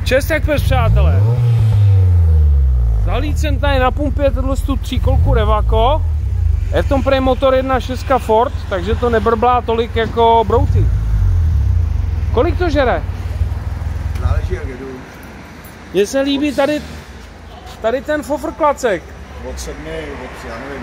Čest jak pes, přátelé. Zalít jsem tady na pumpě tu tříkolku Revaco. Je v tom prej motor 1.6 Ford, takže to nebrblá tolik jako Brouty. Kolik to žere? Záleží jak jedu. Mně se líbí tady ten fofrklacek. Od 7, já nevím,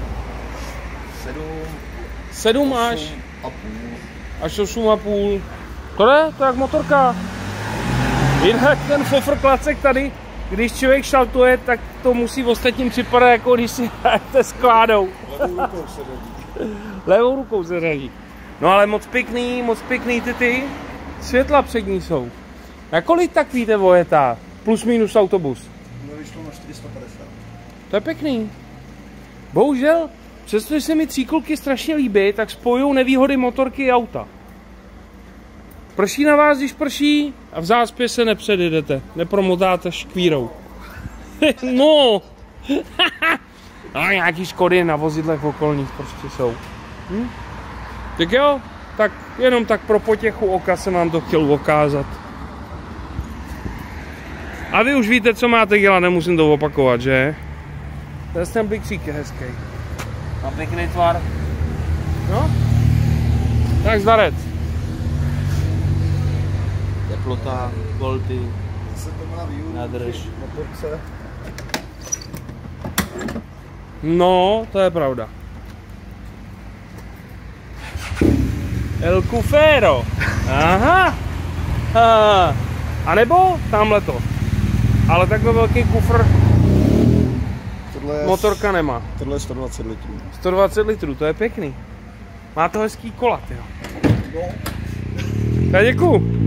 7 až 8,5. To je jak motorka. Jinak ten fofrklacek tady, když člověk šaltuje, tak to musí v ostatním připadat, jako když si hrajete s kládou. Levou rukou se řadí. Levou rukou se řadí. No ale moc pěkný ty světla přední jsou. Na kolik tak víte vojetá? Plus minus autobus. No vyšlo na 450. To je pěkný. Bohužel, přestože se mi tříkolky strašně líbí, tak spojují nevýhody motorky a auta. Prší na vás, když prší, a v zácpě se nepředjedete, nepromotáte škvírou. No, no, nějaký škody na vozidlech okolních prostě jsou. Tak jo, tak jenom tak pro potěchu oka jsem vám to chtěl ukázat. A vy už víte, co máte dělat, nemusím to opakovat, že? Ten blikřík je hezký. Má pěkný tvar. No, tak zdarec. Teplota, volty, nádrž. No, to je pravda. El Cufero. Aha. A nebo tamhle to. Ale takhle velký kufr motorka nemá. Tohle je 120 litrů. 120 litrů, to je pěkný. Má to hezký kola, jo. No. Tak děkuju.